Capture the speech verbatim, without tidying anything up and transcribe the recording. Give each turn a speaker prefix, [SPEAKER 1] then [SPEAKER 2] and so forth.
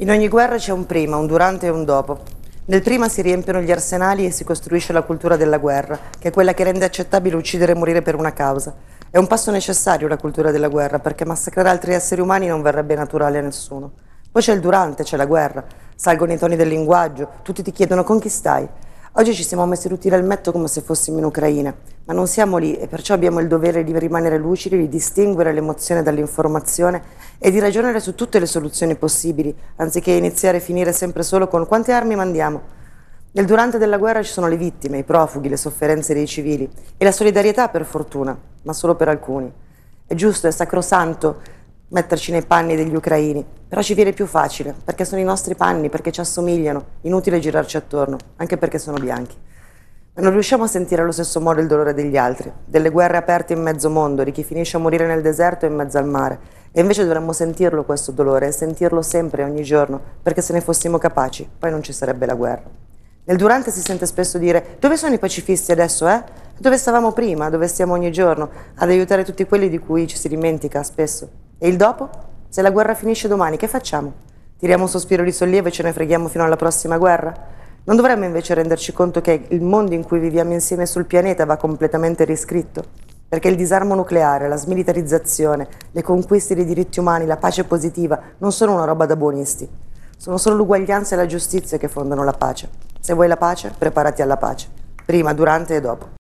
[SPEAKER 1] In ogni guerra c'è un prima, un durante e un dopo. Nel prima si riempiono gli arsenali e si costruisce la cultura della guerra, che è quella che rende accettabile uccidere e morire per una causa. È un passo necessario la cultura della guerra, perché massacrare altri esseri umani non verrebbe naturale a nessuno. Poi c'è il durante, c'è la guerra. Salgono i toni del linguaggio, tutti ti chiedono con chi stai. Oggi ci siamo messi tutti nel metto come se fossimo in Ucraina, ma non siamo lì e perciò abbiamo il dovere di rimanere lucidi, di distinguere l'emozione dall'informazione e di ragionare su tutte le soluzioni possibili, anziché iniziare e finire sempre solo con quante armi mandiamo. Nel durante della guerra ci sono le vittime, i profughi, le sofferenze dei civili e la solidarietà per fortuna, ma solo per alcuni. È giusto, è sacrosanto metterci nei panni degli ucraini, però ci viene più facile, perché sono i nostri panni, perché ci assomigliano, inutile girarci attorno, anche perché sono bianchi. Ma non riusciamo a sentire allo stesso modo il dolore degli altri, delle guerre aperte in mezzo mondo, di chi finisce a morire nel deserto e in mezzo al mare. E invece dovremmo sentirlo questo dolore, e sentirlo sempre, ogni giorno, perché se ne fossimo capaci, poi non ci sarebbe la guerra. Nel durante si sente spesso dire: dove sono i pacifisti adesso, eh? Dove stavamo prima, dove stiamo ogni giorno, ad aiutare tutti quelli di cui ci si dimentica spesso. E il dopo? Se la guerra finisce domani, che facciamo? Tiriamo un sospiro di sollievo e ce ne freghiamo fino alla prossima guerra? Non dovremmo invece renderci conto che il mondo in cui viviamo insieme sul pianeta va completamente riscritto? Perché il disarmo nucleare, la smilitarizzazione, le conquiste dei diritti umani, la pace positiva non sono una roba da buonisti. Sono solo l'uguaglianza e la giustizia che fondano la pace. Se vuoi la pace, preparati alla pace. Prima, durante e dopo.